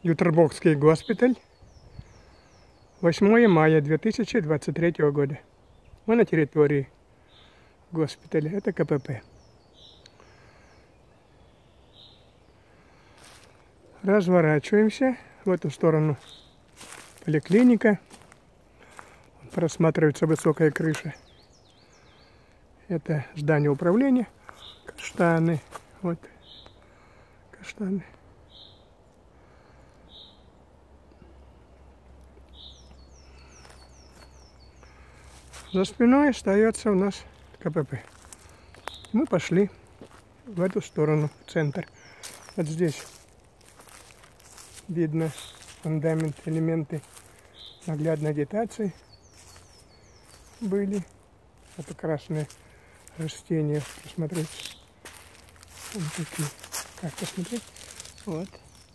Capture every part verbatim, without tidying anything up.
Ютербокский госпиталь. восьмое мая две тысячи двадцать третьего года. Мы на территории госпиталя. Это ка пэ пэ. Разворачиваемся. В эту сторону поликлиника. Просматривается высокая крыша. Это здание управления. Каштаны. Вот. Каштаны. За спиной остается у нас ка пэ пэ. Мы пошли в эту сторону, в центр. Вот здесь видно фундамент, элементы наглядной агитации были. Это красные растения. Посмотреть. Вот такие. Как посмотреть? Вот.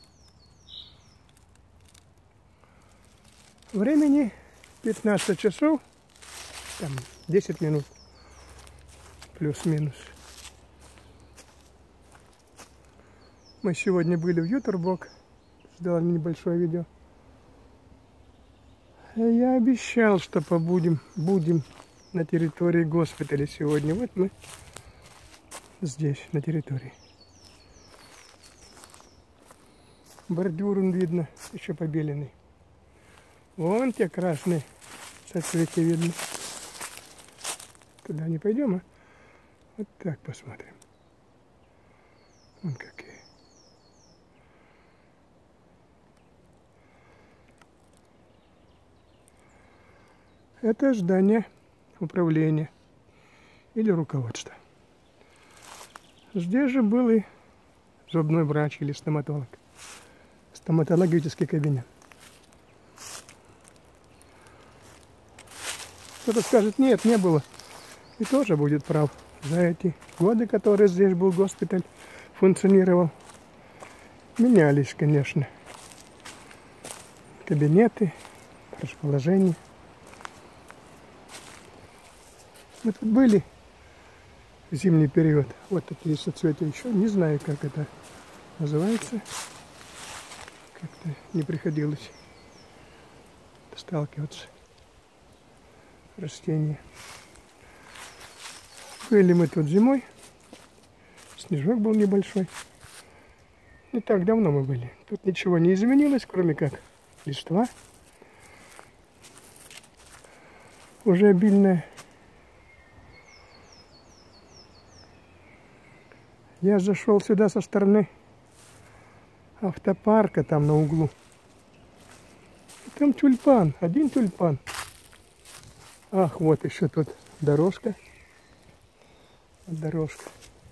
Времени пятнадцать часов. Там десять минут. Плюс-минус. Мы сегодня были в Ютербок. Сделали небольшое видео. Я обещал, что побудем, будем на территории госпиталя сегодня. Вот мы здесь, на территории. Бордюр, он видно, еще побеленный. Вон те красные соцветия видно. Туда не пойдем, а? Вот так посмотрим. Вон какие. Это здание управления или руководства. Здесь же был и зубной врач или стоматолог. Стоматологический кабинет. Кто-то скажет, нет, не было. И тоже будет прав. За эти годы, которые здесь был госпиталь, функционировал, менялись, конечно, кабинеты, расположения. Мы тут были в зимний период. Вот такие соцветия еще. Не знаю, как это называется. Как-то не приходилось сталкиваться. Растения. Были мы тут зимой. Снежок был небольшой. Не так давно мы были. Тут ничего не изменилось, кроме как листва. Уже обильная. Я зашел сюда со стороны автопарка, там на углу. И там тюльпан, один тюльпан. Ах, вот еще тут дорожка. Дорожка.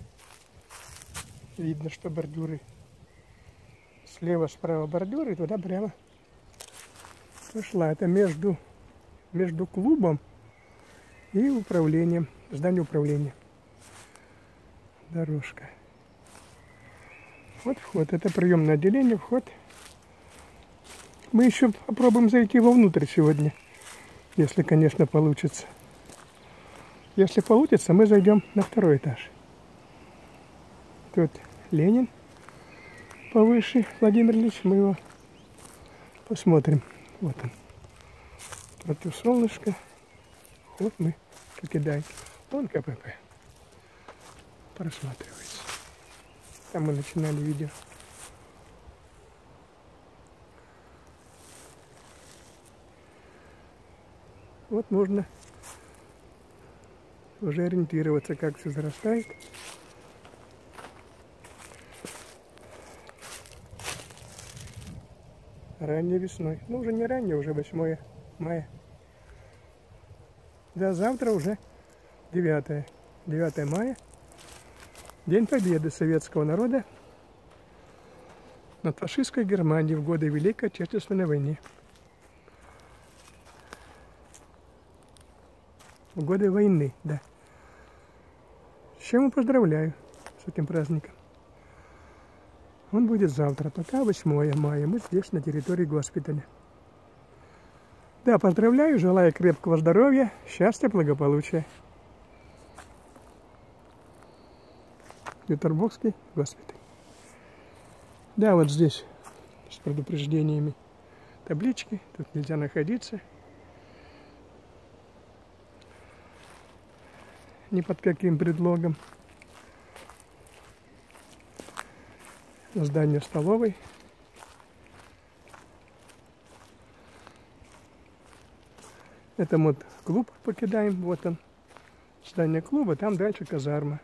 Видно, что бордюры. Слева, справа бордюры, и туда прямо пошла. Это между, между клубом и управлением, зданием управления. Дорожка. Вот вход. Это приемное отделение, вход. Мы еще попробуем зайти вовнутрь сегодня. Если, конечно, получится. Если получится, мы зайдем на второй этаж. Тут Ленин повыше. Владимир Ильич. Мы его посмотрим. Вот он. Против солнышка. Вот мы покидаем. Вон ка пэ пэ. Просматривается. Там мы начинали видео. Вот можно уже ориентироваться, как все зарастает. Ранней весной. Ну, уже не раннее, уже восьмое мая. Да, завтра уже девятое мая. День победы советского народа над фашистской Германией в годы Великой Отечественной войны. В годы войны, да. С чем я поздравляю с этим праздником. Он будет завтра, пока восьмое мая. Мы здесь, на территории госпиталя. Да, поздравляю, желаю крепкого здоровья, счастья, благополучия. Ютербокский госпиталь. Да, вот здесь с предупреждениями. Таблички, тут нельзя находиться. Ни под каким предлогом. Здание столовой. Это мы вот клуб покидаем, вот он. Здание клуба, там дальше казарма.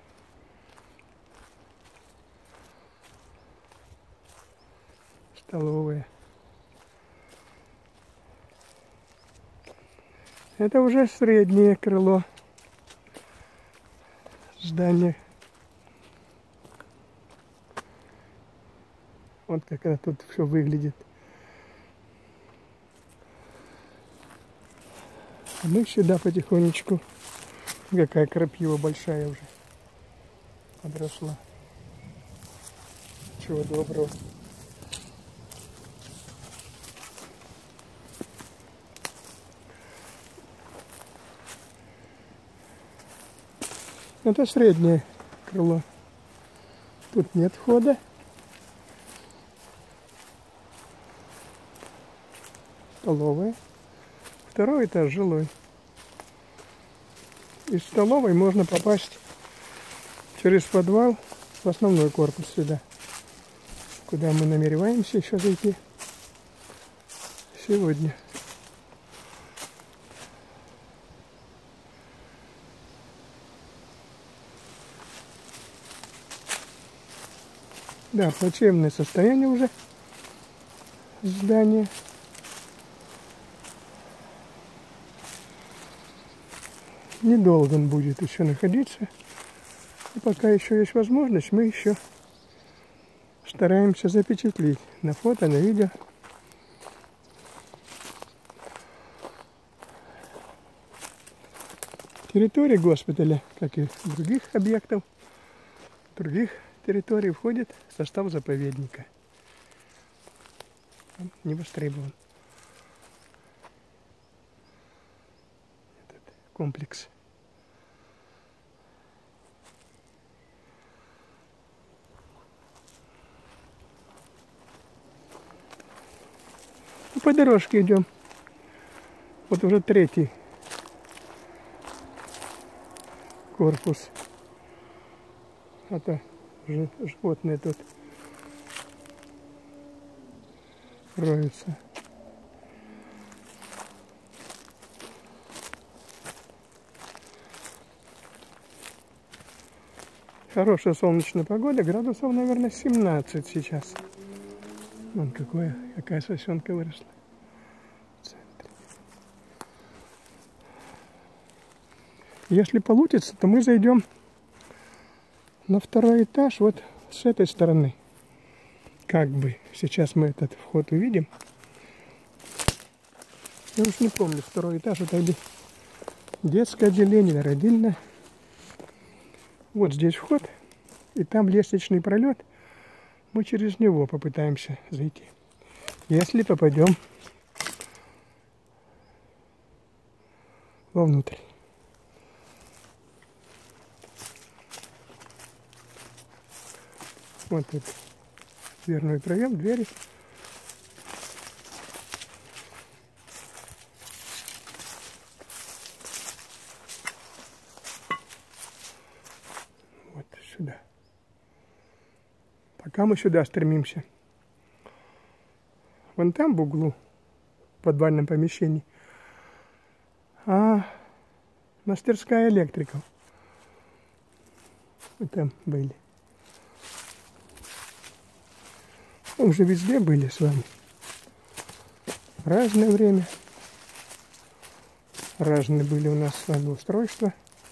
Столовая. Это уже среднее крыло здания. Вот как это тут все выглядит. А мы сюда потихонечку. Какая крапива большая уже подросла. Чего доброго. Это среднее крыло. Тут нет входа. Столовая. Второй этаж жилой. Из столовой можно попасть через подвал в основной корпус сюда, куда мы намереваемся еще зайти сегодня. Да, плачевное состояние уже здания. Недолго он будет еще находиться. И пока еще есть возможность, мы еще стараемся запечатлеть на фото, на видео. Территория госпиталя, как и других объектов, других территорий, входит в состав заповедника. Он не востребован. Этот комплекс. По дорожке идем. Вот уже третий корпус. Это животные тут роются. Хорошая солнечная погода, градусов, наверное, семнадцать сейчас. Вон какое, какая сосенка выросла. Если получится, то мы зайдем на второй этаж вот с этой стороны. Как бы. Сейчас мы этот вход увидим. Я уж не помню, второй этаж это или детское отделение, или родильное. Вот здесь вход. И там лестничный пролет. Мы через него попытаемся зайти. Если попадем вовнутрь. Вот тут дверной проем, двери. Вот сюда. Пока мы сюда стремимся. Вон там в углу, в подвальном помещении, а мастерская электриков. Вот там были. Мы уже везде были с вами. Разное время. Разные были у нас с вами устройства.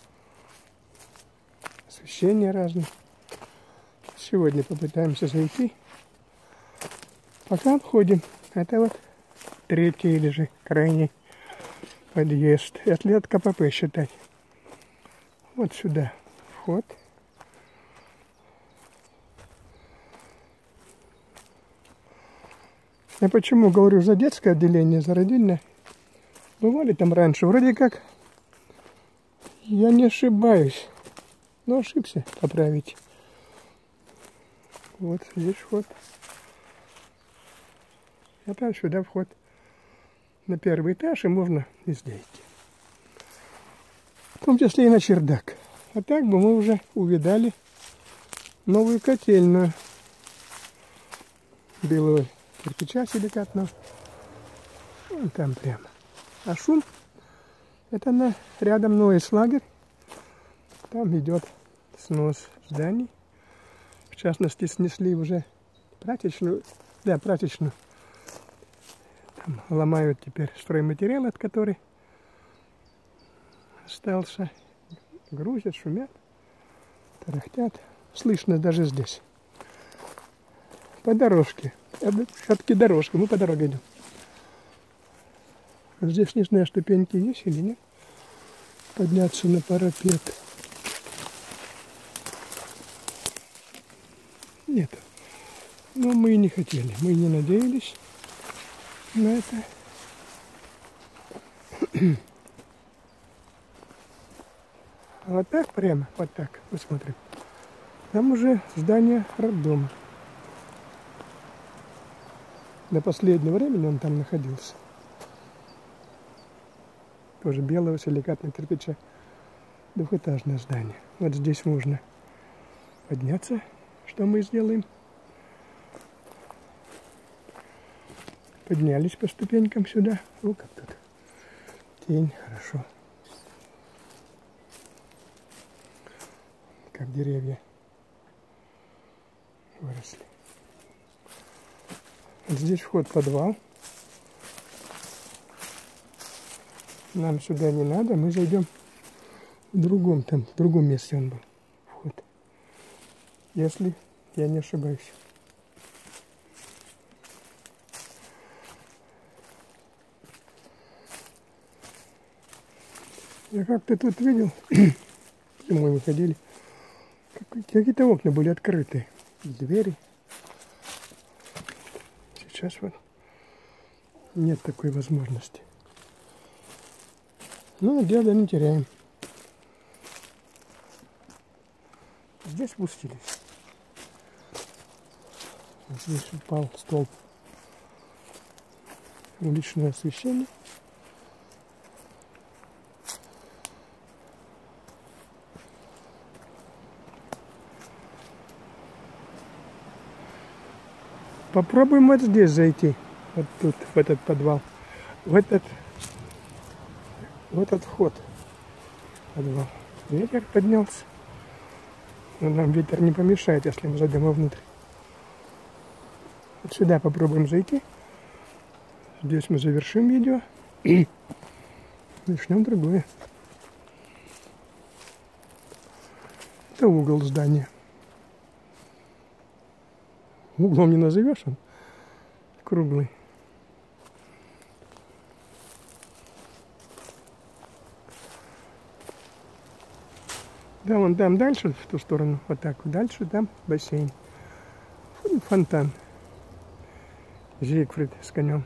Освещение разное. Сегодня попытаемся зайти. Пока обходим. Это вот третий или же крайний подъезд. Если от КПП считать. Вот сюда вход. Я почему говорю за детское отделение, за родильное? Бывали там раньше. Вроде как я не ошибаюсь. Но ошибся, поправить. Вот здесь вход. Это сюда вход на первый этаж, и можно везде идти. В том числе и на чердак. А так бы мы уже увидали новую котельную белого кирпича силикатного. Вон там прямо. А шум — это на рядом Ноэс лагерь. Там идет снос зданий. В частности, снесли уже прачечную. Да, прачечную. Там ломают теперь стройматериал, от которой остался. Грузят, шумят, тарахтят. Слышно даже здесь. По дорожке. Это все-таки дорожка. Мы по дороге идем. Здесь не знаю, ступеньки есть или нет. Подняться на парапет. Нет. Но мы и не хотели. Мы не надеялись на это. А вот так прямо, вот так, посмотрим. Там уже здание роддома. До последнего времени он там находился. Тоже белого силикатного кирпича. Двухэтажное здание. Вот здесь можно подняться. Что мы сделаем? Поднялись по ступенькам сюда. О, как тут тень, хорошо. Как деревья выросли. Вот здесь вход в подвал. Нам сюда не надо, мы зайдем в другом, там, в другом месте он был, вход. Если я не ошибаюсь. Я как-то тут видел, мы выходили, какие-то окна были открыты, двери. Сейчас вот нет такой возможности. Ну, дело не теряем. Здесь спустились. Здесь упал столб. Уличное освещение. Попробуем вот здесь зайти. Вот тут, в этот подвал. В этот, в этот вход. Подвал. Ветер поднялся. Но нам ветер не помешает, если мы зайдем вовнутрь. Вот сюда попробуем зайти. Здесь мы завершим видео. И начнем другое. Это угол здания. Углом не назовешь, он круглый. Да, вон там дальше, в ту сторону, вот так, дальше там бассейн. Фонтан. Зигфрид с конем.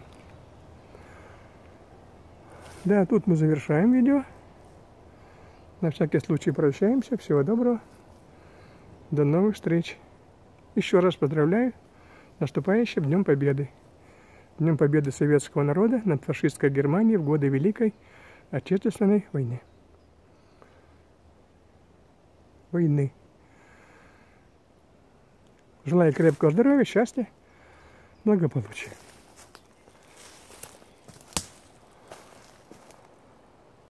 Да, тут мы завершаем видео. На всякий случай прощаемся. Всего доброго. До новых встреч. Еще раз поздравляю с наступающим Днем Победы. Днем Победы советского народа над фашистской Германией в годы Великой Отечественной войны. Войны. Желаю крепкого здоровья, счастья, благополучия.